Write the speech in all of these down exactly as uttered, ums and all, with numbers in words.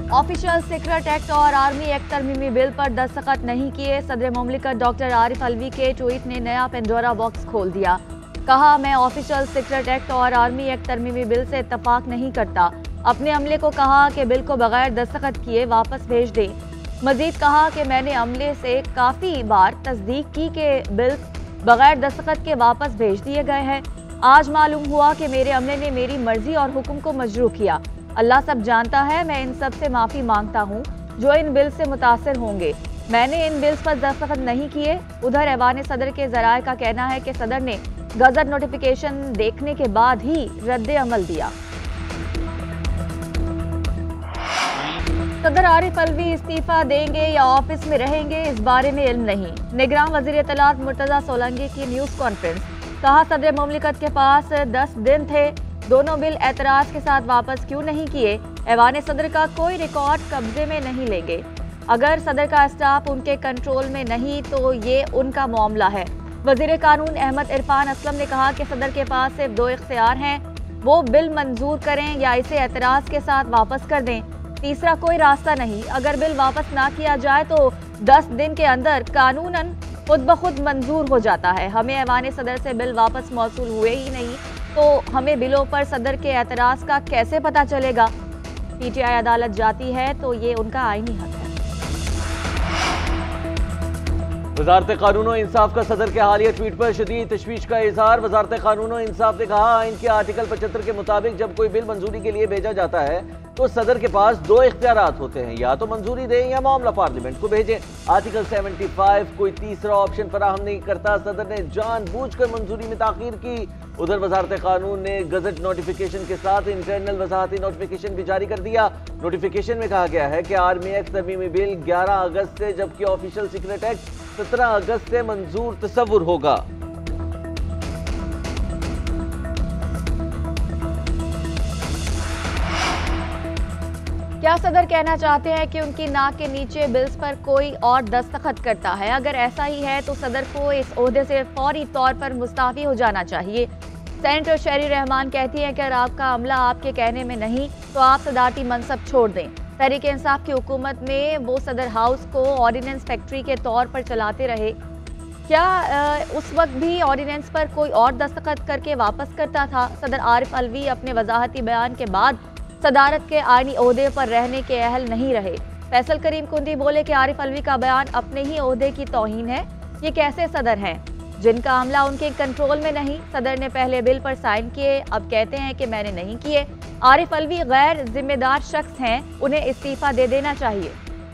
Official secret act और army act तरमीमी bill पर दस्तखत नहीं किए। सदर मुमलिकत डॉक्टर आरिफ अलवी के ट्वीट ने नया पेंडोरा बॉक्स खोल दिया। कहा, मैं ऑफिशियल सीक्रेट एक्ट और आर्मी एक्ट तरमीमी बिल से इत्तफाक नहीं करता। अपने अमले को कहा कि बिल को बगैर दस्तखत किए वापस भेज दें। मजीद कहा कि मैंने अमले से काफ़ी बार तस्दीक की कि बिल बगैर दस्तखत के वापस भेज दिए गए हैं। आज मालूम हुआ कि मेरे अमले ने मेरी मर्जी और हुक्म को मजरू किया। अल्लाह सब जानता है, मैं इन सब से माफ़ी मांगता हूँ जो इन बिल से मुतासर होंगे। मैंने इन बिल्स पर दस्तखत नहीं किए। उधर ऐवान सदर के ज़राए का कहना है कि सदर ने गज़ट नोटिफिकेशन देखने के बाद ही रद्द अमल दिया। सदर आरिफ अलवी इस्तीफा देंगे या ऑफिस में रहेंगे, इस बारे में इल्म नहीं। निगरान वज़ीर इत्तलात मुर्तज़ा सोलंकी की न्यूज़ कॉन्फ्रेंस। कहा, सदर मुमलिकत के पास दस दिन थे, दोनों बिल एतराज़ के साथ वापस क्यों नहीं किए। ऐवान सदर का कोई रिकॉर्ड कब्जे में नहीं लेंगे। अगर सदर का स्टाफ उनके कंट्रोल में नहीं तो ये उनका मामला है। वज़ीर कानून अहमद इरफान असलम ने कहा कि सदर के पास सिर्फ दो इख्तियार हैं, वो बिल मंजूर करें या इसे एतराज़ के साथ वापस कर दें। तीसरा कोई रास्ता नहीं। अगर बिल वापस ना किया जाए तो दस दिन के अंदर कानूनन खुद ब खुद मंजूर हो जाता है। हमें ऐवान सदर से बिल वापस मौसूल हुए ही नहीं तो हमें बिलों पर सदर के एतराज़ का कैसे पता चलेगा। पीटीआई अदालत जाती है तो ये उनका आईनी हक है। वज़ारत कानून और इंसाफ का सदर के हालिया ट्वीट पर शदीद तशवीश का इजहार। वज़ारत कानून और इंसाफ ने कहा, आइन के आर्टिकल पचहत्तर के मुताबिक जब कोई बिल मंजूरी के लिए भेजा जाता है तो सदर के पास दो इख्तियारात होते हैं, या तो मंजूरी दें या मामला पार्लियामेंट को भेजें। आर्टिकल पचहत्तर कोई तीसरा ऑप्शन फराहम नहीं करता। सदर ने जानबूझकर मंजूरी में ताखीर की। उधर वज़ारत कानून ने गजट नोटिफिकेशन के साथ इंटरनल वजाहती नोटिफिकेशन भी जारी कर दिया। नोटिफिकेशन में कहा गया है कि आर्मी एक्ट तरमीमी बिल ग्यारह अगस्त से, जबकि ऑफिशियल सीक्रेट एक्ट सत्रह अगस्त से मंजूर तस्वुर होगा। क्या सदर कहना चाहते हैं कि उनकी नाक के नीचे बिल्स पर कोई और दस्तखत करता है? अगर ऐसा ही है तो सदर को इस ओहदे से फौरी तौर पर मुस्ताफी हो जाना चाहिए। सेनेटर शेरी रहमान कहती हैं कि अगर आपका अमला आपके कहने में नहीं तो आप सदारती मनसब छोड़ दें। तहरीक इंसाफ की हुकूमत में वो सदर हाउस को ऑर्डिनेंस फैक्ट्री के तौर पर चलाते रहे। क्या आ, उस वक्त भी ऑर्डिनेंस पर कोई और दस्तखत करके वापस करता था? सदर आरिफ अलवी अपने वजाहती बयान के बाद सदारत के आईनी ओहदे पर रहने के अहल नहीं रहे। फैसल करीम कुंदी बोले कि आरिफ अलवी का बयान अपने ही ओहदे की तौहीन है। ये कैसे सदर हैं जिनका अमला उनके कंट्रोल में नहीं? सदर ने पहले बिल पर साइन किए, अब कहते हैं कि मैंने नहीं किए। आरिफ अलवी गैर जिम्मेदार शख्स हैं, उन्हें इस्तीफा दे देना चाहिए।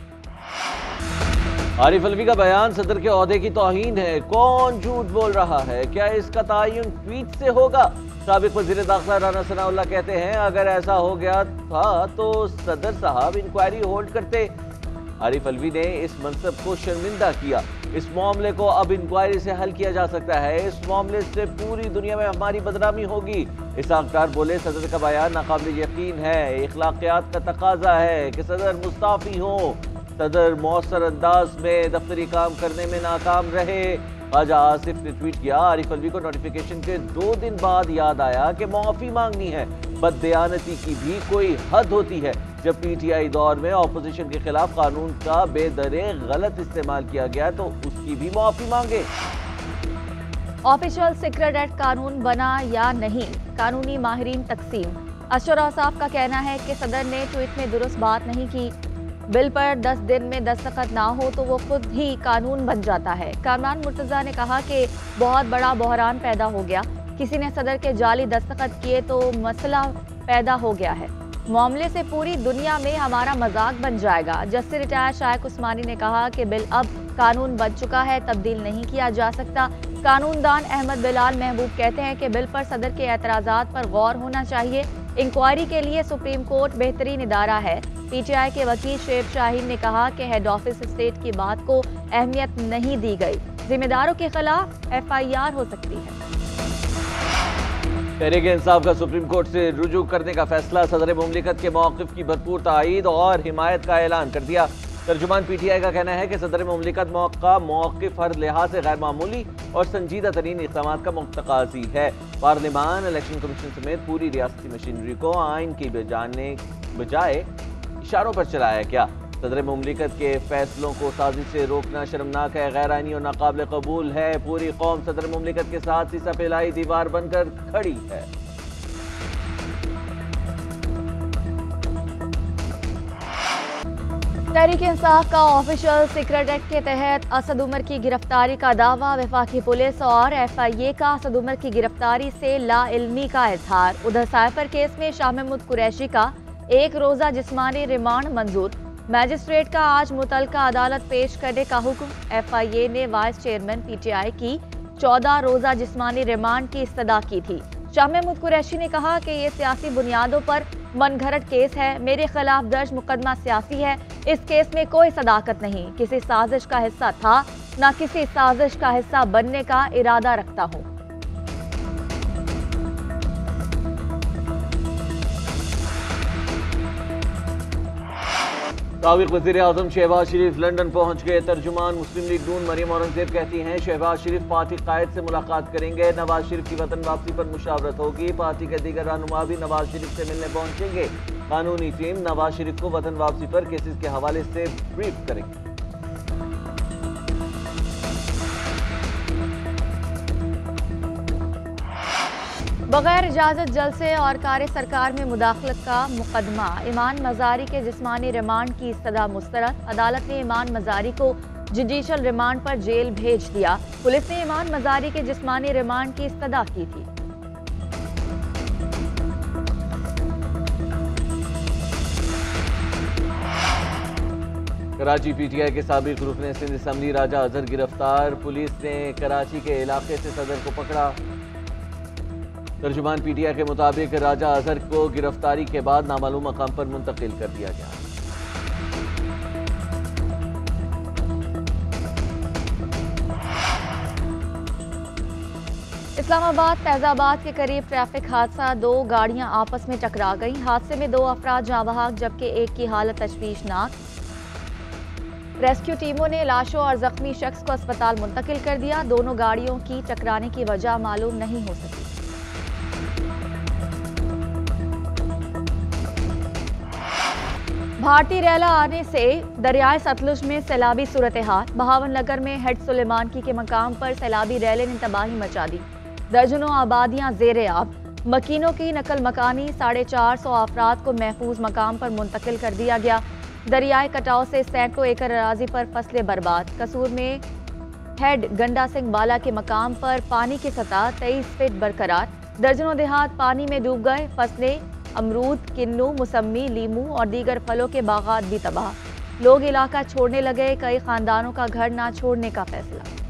आरिफ अलवी का बयान सदर के ओहदे की तौहीन है। कौन झूठ बोल रहा है? क्या इसका तयन ट्वीट से होगा? साबिक वज़ीर दाखिला राना सनाउल्लाह कहते हैं, अगर ऐसा हो गया था तो सदर साहब इंक्वायरी होल्ड करते। आरिफ अलवी ने इस मनसब को शर्मिंदा किया। इस मामले को अब इंक्वायरी से हल किया जा सकता है। इस मामले से पूरी दुनिया में हमारी बदनामी होगी। इसाक डार बोले, सदर का बयान नाकाबिल यकीन है। इखलाकियात का तकाजा है कि सदर मुस्ताफी हो। सदर मौसर अंदाज में दफ्तरी काम करने में नाकाम रहे। ख्वाजा आसिफ ने ट्वीट किया, आरिफ अलवी को नोटिफिकेशन के दो दिन बाद याद आया कि माफी मांगनी है। बददयानती की भी कोई हद होती है। जब पीटीआई दौर में ऑपोजिशन के खिलाफ कानून का बेदरे गलत इस्तेमाल किया गया तो उसकी भी माफी मांगे। ऑफिशियल सीक्रेट एक्ट कानून बना या नहीं, कानूनी माहिरीन तकसीम। अशर औसाफ का कहना है कि सदर ने ट्वीट में दुरुस्त बात नहीं की। बिल पर दस दिन में दस्तखत ना हो तो वो खुद ही कानून बन जाता है। कामरान मुर्तज़ा ने कहा कि बहुत बड़ा बहरान पैदा हो गया, किसी ने सदर के जाली दस्तखत किए तो मसला पैदा हो गया है। मामले से पूरी दुनिया में हमारा मजाक बन जाएगा। जस्टिस रिटायर्ड शाइक उस्मानी ने कहा कि बिल अब कानून बन चुका है, तब्दील नहीं किया जा सकता। कानूनदान अहमद बिलाल महबूब कहते हैं कि बिल पर सदर के एतराज़ात पर गौर होना चाहिए। इंक्वायरी के लिए सुप्रीम कोर्ट बेहतरीन इदारा है। पीटीआई के वकील शेख शाहीन ने कहा कि हेड ऑफिस स्टेट की बात को अहमियत नहीं दी गई। जिम्मेदारों के खिलाफ एफ आई आर हो सकती है। तहरीक इंसाफ का सुप्रीम कोर्ट से रुजू करने का फैसला। सदर मुमलिकत के मौक़िफ़ की भरपूर तायीद और हिमायत का ऐलान कर दिया। तर्जुमान पीटीआई का कहना है कि सदर मुमलिकत का मौक़िफ़ हर लिहाज से गैर मामूली और संजीदा तरीन इक़दामात का मुतकाज़ी है। पार्लियामान, इलेक्शन कमीशन समेत पूरी रियासती मशीनरी को आइन की बजाने बजाय इशारों पर चला है क्या? सदर मुमलिकत के फैसलों को साजिश से रोकना शर्मनाक है, गैर आईनी और नाकाबिल कबूल है। पूरी कौम सदर मुमलिकत के साथ सीसा फैलाई दीवार बनकर खड़ी है। तहरीक इंसाफ का ऑफिशियल सीक्रेट एक्ट के तहत असद उमर की गिरफ्तारी का दावा। वफाकी पुलिस और एफ आई ए का असद उमर की गिरफ्तारी से लाइल्मी का इजहार। उधर साइफर केस में शाह महमूद कुरैशी का एक रोजा जिस्मानी रिमांड मंजूर। मैजिस्ट्रेट का आज मुतलका अदालत पेश करने का हुक्म। एफ आई ए ने vice chairman P T I की चौदह रोजा जिस्मानी रिमांड की इस्तदा की थी। शाह महमूद कुरैशी ने कहा कि ये सियासी बुनियादों पर मनगढ़ंत केस है, मेरे खिलाफ दर्ज मुकदमा सियासी है। इस केस में कोई सदाकत नहीं, किसी साजिश का हिस्सा था न किसी साजिश का हिस्सा बनने का इरादा रखता हूँ। साबिक वज़ीर आज़म शहबाज शरीफ लंदन पहुंच गए। तर्जुमान मुस्लिम लीग नून मरियम औरंगजेब कहती हैं शहबाज शरीफ पार्टी कायद से मुलाकात करेंगे। नवाज शरीफ की वतन वापसी पर मुशावरत होगी। पार्टी के दीगर रहनुमा भी नवाज शरीफ से मिलने पहुंचेंगे। कानूनी टीम नवाज शरीफ को वतन वापसी पर केसेस के हवाले से ब्रीफ करेंगे। बगैर इजाजत जलसे और कार्य सरकार में मुदाखलत का मुकदमा। ईमान मजारी के जिस्मानी रिमांड की इस्तदा मुस्तरद। अदालत ने ईमान मजारी को जुडिशल रिमांड पर जेल भेज दिया। पुलिस ने ईमान मजारी के जिस्मानी रिमांड की इस्तदा की थी। कराची पी टी आई के साबिक रुकन सिंध असम्बली राजा अजहर गिरफ्तार। पुलिस ने कराची के इलाके से सदर को पकड़ा। तर्जुमान पी टी आई के मुताबिक राजा अजहर को गिरफ्तारी के बाद नामालूम मकाम पर मुंतकिल कर दिया गया। इस्लामाबाद फैजाबाद के करीब ट्रैफिक हादसा। दो गाड़ियां आपस में टकरा गईं। हादसे में दो अफराद जाँ बहक जबकि एक की हालत तशवीशनाक। रेस्क्यू टीमों ने लाशों और जख्मी शख्स को अस्पताल मुंतकिल कर दिया। दोनों गाड़ियों की टकराने की वजह मालूम नहीं हो सकी। भारतीय रैला आने से दरियाए सतलुज में सैलाबी सूरत हाल। बहावन नगर में हेड सुलेमानकी के मकाम पर सैलाबी रैले ने तबाही मचा दी। दर्जनों आबादियां जेरे आब। मकीनों की नकल मकानी। साढ़े चार सौ अफराद को महफूज मकाम पर मुंतकिल कर दिया गया। दरियाए कटाव से सैकड़ों एकड़ अराजी पर फसलें बर्बाद। कसूर में हेड गंडा सिंह बाला के मकाम पर पानी की सतह तेईस फीट बरकरार। दर्जनों देहात पानी में डूब गए। फसलें अमरूद, किन्नू, मुसम्मी, लीमू और दीगर फलों के बागात भी तबाह। लोग इलाका छोड़ने लगे। कई खानदानों का घर ना छोड़ने का फैसला।